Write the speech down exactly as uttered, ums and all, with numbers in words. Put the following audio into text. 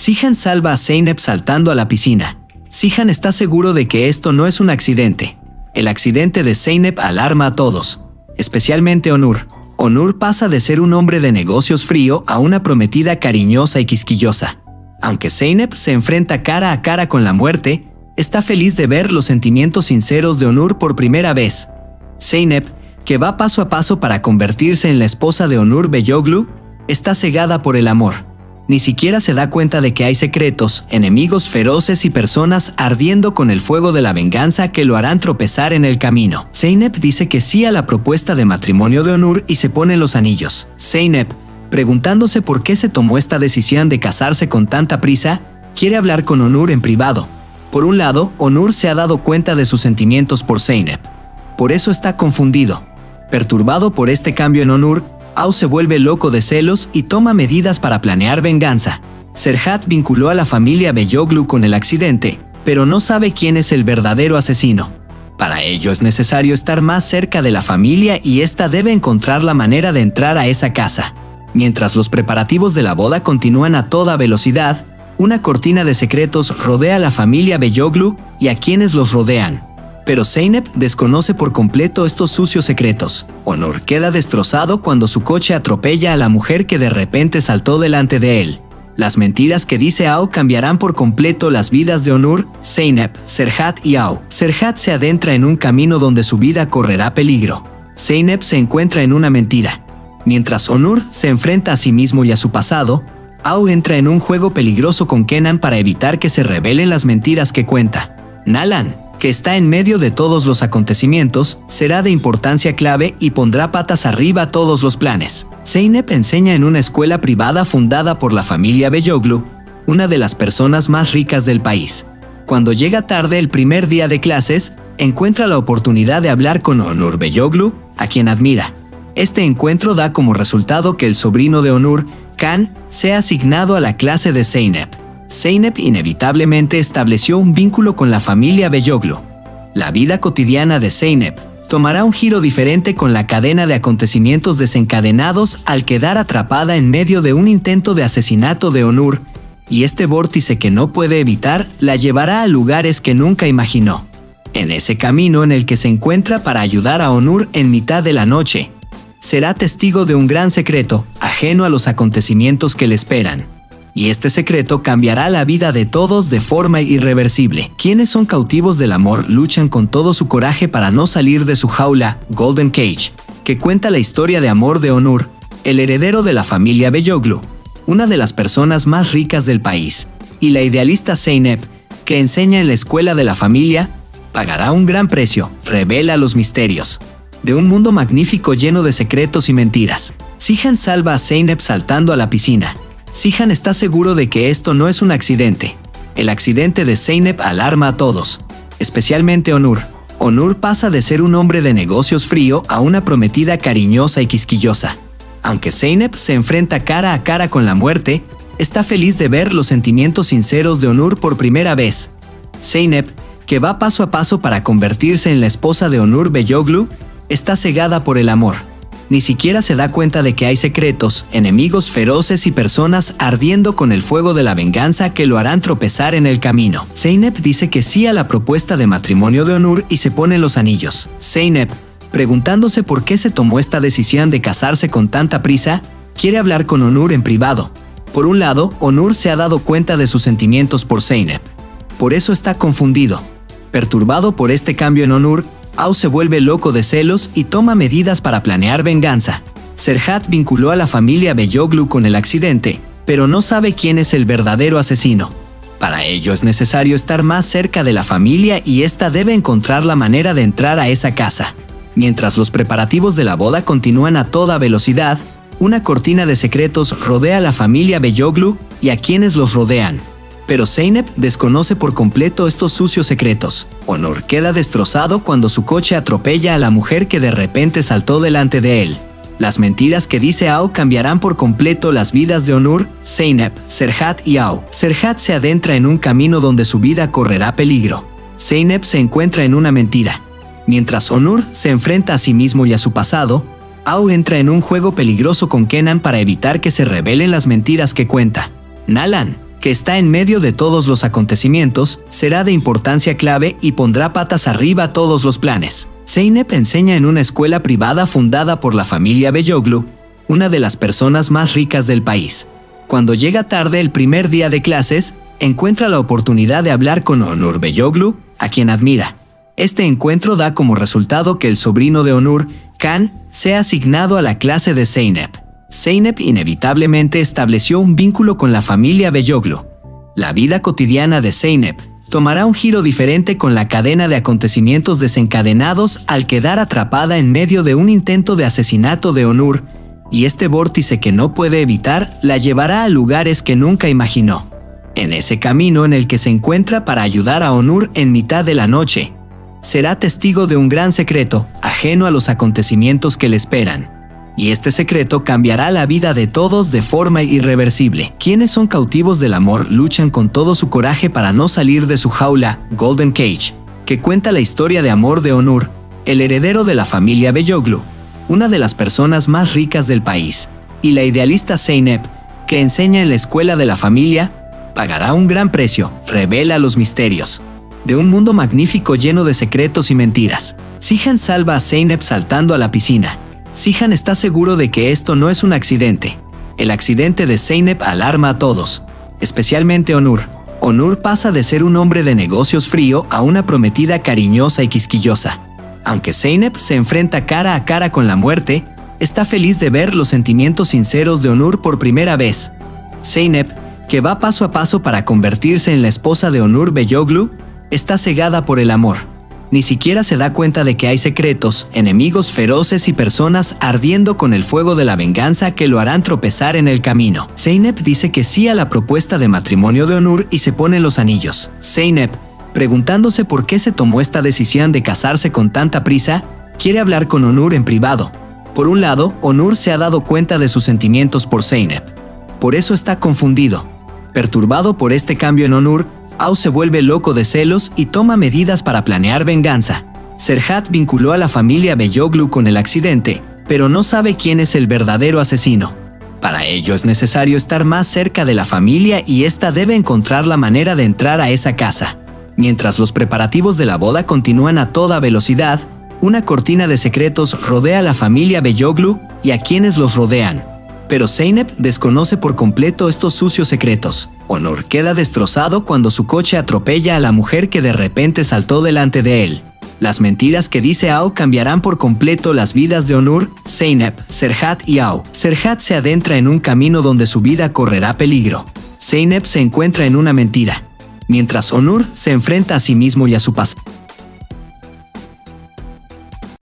Zihan salva a Zeynep saltando a la piscina. Zihan está seguro de que esto no es un accidente. El accidente de Zeynep alarma a todos, especialmente Onur. Onur pasa de ser un hombre de negocios frío a una prometida cariñosa y quisquillosa. Aunque Zeynep se enfrenta cara a cara con la muerte, está feliz de ver los sentimientos sinceros de Onur por primera vez. Zeynep, que va paso a paso para convertirse en la esposa de Onur Beyoglu, está cegada por el amor. Ni siquiera se da cuenta de que hay secretos, enemigos feroces y personas ardiendo con el fuego de la venganza que lo harán tropezar en el camino. Zeynep dice que sí a la propuesta de matrimonio de Onur y se pone los anillos. Zeynep, preguntándose por qué se tomó esta decisión de casarse con tanta prisa, quiere hablar con Onur en privado. Por un lado, Onur se ha dado cuenta de sus sentimientos por Zeynep. Por eso está confundido. Perturbado por este cambio en Onur, Au se vuelve loco de celos y toma medidas para planear venganza. Serhat vinculó a la familia Beyoglu con el accidente, pero no sabe quién es el verdadero asesino. Para ello es necesario estar más cerca de la familia y ésta debe encontrar la manera de entrar a esa casa. Mientras los preparativos de la boda continúan a toda velocidad, una cortina de secretos rodea a la familia Beyoglu y a quienes los rodean. Pero Zeynep desconoce por completo estos sucios secretos. Onur queda destrozado cuando su coche atropella a la mujer que de repente saltó delante de él. Las mentiras que dice Au cambiarán por completo las vidas de Onur, Zeynep, Serhat y Au. Serhat se adentra en un camino donde su vida correrá peligro. Zeynep se encuentra en una mentira. Mientras Onur se enfrenta a sí mismo y a su pasado, Au entra en un juego peligroso con Kenan para evitar que se revelen las mentiras que cuenta. Nalan, que está en medio de todos los acontecimientos, será de importancia clave y pondrá patas arriba todos los planes. Zeynep enseña en una escuela privada fundada por la familia Beyoglu, una de las personas más ricas del país. Cuando llega tarde el primer día de clases, encuentra la oportunidad de hablar con Onur Beyoglu, a quien admira. Este encuentro da como resultado que el sobrino de Onur, Kan, sea asignado a la clase de Zeynep. Zeynep inevitablemente estableció un vínculo con la familia Beyoglu. La vida cotidiana de Zeynep tomará un giro diferente con la cadena de acontecimientos desencadenados al quedar atrapada en medio de un intento de asesinato de Onur, y este vórtice que no puede evitar la llevará a lugares que nunca imaginó. En ese camino en el que se encuentra para ayudar a Onur en mitad de la noche, será testigo de un gran secreto, ajeno a los acontecimientos que le esperan. Y este secreto cambiará la vida de todos de forma irreversible. Quienes son cautivos del amor luchan con todo su coraje para no salir de su jaula, Golden Cage, que cuenta la historia de amor de Onur, el heredero de la familia Beyoglu, una de las personas más ricas del país, y la idealista Zeynep, que enseña en la escuela de la familia, pagará un gran precio, revela los misterios de un mundo magnífico lleno de secretos y mentiras. Zihan salva a Zeynep saltando a la piscina. Zihan está seguro de que esto no es un accidente. El accidente de Zeynep alarma a todos, especialmente Onur. Onur pasa de ser un hombre de negocios frío a una prometida cariñosa y quisquillosa. Aunque Zeynep se enfrenta cara a cara con la muerte, está feliz de ver los sentimientos sinceros de Onur por primera vez. Zeynep, que va paso a paso para convertirse en la esposa de Onur Beyoglu, está cegada por el amor. Ni siquiera se da cuenta de que hay secretos, enemigos feroces y personas ardiendo con el fuego de la venganza que lo harán tropezar en el camino. Zeynep dice que sí a la propuesta de matrimonio de Onur y se pone los anillos. Zeynep, preguntándose por qué se tomó esta decisión de casarse con tanta prisa, quiere hablar con Onur en privado. Por un lado, Onur se ha dado cuenta de sus sentimientos por Zeynep. Por eso está confundido. Perturbado por este cambio en Onur, Au se vuelve loco de celos y toma medidas para planear venganza. Serhat vinculó a la familia Beyoglu con el accidente, pero no sabe quién es el verdadero asesino. Para ello es necesario estar más cerca de la familia y ésta debe encontrar la manera de entrar a esa casa. Mientras los preparativos de la boda continúan a toda velocidad, una cortina de secretos rodea a la familia Beyoglu y a quienes los rodean. Pero Zeynep desconoce por completo estos sucios secretos. Onur queda destrozado cuando su coche atropella a la mujer que de repente saltó delante de él. Las mentiras que dice Au cambiarán por completo las vidas de Onur, Zeynep, Serhat y Au. Serhat se adentra en un camino donde su vida correrá peligro. Zeynep se encuentra en una mentira. Mientras Onur se enfrenta a sí mismo y a su pasado, Au entra en un juego peligroso con Kenan para evitar que se revelen las mentiras que cuenta. Nalan, que está en medio de todos los acontecimientos, será de importancia clave y pondrá patas arriba todos los planes. Zeynep enseña en una escuela privada fundada por la familia Beyoglu, una de las personas más ricas del país. Cuando llega tarde el primer día de clases, encuentra la oportunidad de hablar con Onur Beyoglu, a quien admira. Este encuentro da como resultado que el sobrino de Onur, Can, sea asignado a la clase de Zeynep. Zeynep inevitablemente estableció un vínculo con la familia Beyoglu. La vida cotidiana de Zeynep tomará un giro diferente con la cadena de acontecimientos desencadenados al quedar atrapada en medio de un intento de asesinato de Onur, y este vórtice que no puede evitar la llevará a lugares que nunca imaginó. En ese camino en el que se encuentra para ayudar a Onur en mitad de la noche, será testigo de un gran secreto, ajeno a los acontecimientos que le esperan. Y este secreto cambiará la vida de todos de forma irreversible. Quienes son cautivos del amor luchan con todo su coraje para no salir de su jaula, Golden Cage, que cuenta la historia de amor de Onur, el heredero de la familia Beyoglu, una de las personas más ricas del país, y la idealista Zeynep, que enseña en la escuela de la familia, pagará un gran precio, revela los misterios de un mundo magnífico lleno de secretos y mentiras. Zihan salva a Zeynep saltando a la piscina. Zihan está seguro de que esto no es un accidente. El accidente de Zeynep alarma a todos, especialmente Onur. Onur pasa de ser un hombre de negocios frío a una prometida cariñosa y quisquillosa. Aunque Zeynep se enfrenta cara a cara con la muerte, está feliz de ver los sentimientos sinceros de Onur por primera vez. Zeynep, que va paso a paso para convertirse en la esposa de Onur Beyoglu, está cegada por el amor. Ni siquiera se da cuenta de que hay secretos, enemigos feroces y personas ardiendo con el fuego de la venganza que lo harán tropezar en el camino. Zeynep dice que sí a la propuesta de matrimonio de Onur y se pone los anillos. Zeynep, preguntándose por qué se tomó esta decisión de casarse con tanta prisa, quiere hablar con Onur en privado. Por un lado, Onur se ha dado cuenta de sus sentimientos por Zeynep. Por eso está confundido. Perturbado por este cambio en Onur, Au se vuelve loco de celos y toma medidas para planear venganza. Serhat vinculó a la familia Beyoglu con el accidente, pero no sabe quién es el verdadero asesino. Para ello es necesario estar más cerca de la familia y ésta debe encontrar la manera de entrar a esa casa. Mientras los preparativos de la boda continúan a toda velocidad, una cortina de secretos rodea a la familia Beyoglu y a quienes los rodean. Pero Zeynep desconoce por completo estos sucios secretos. Onur queda destrozado cuando su coche atropella a la mujer que de repente saltó delante de él. Las mentiras que dice Au cambiarán por completo las vidas de Onur, Zeynep, Serhat y Au. Serhat se adentra en un camino donde su vida correrá peligro. Zeynep se encuentra en una mentira, mientras Onur se enfrenta a sí mismo y a su pasado.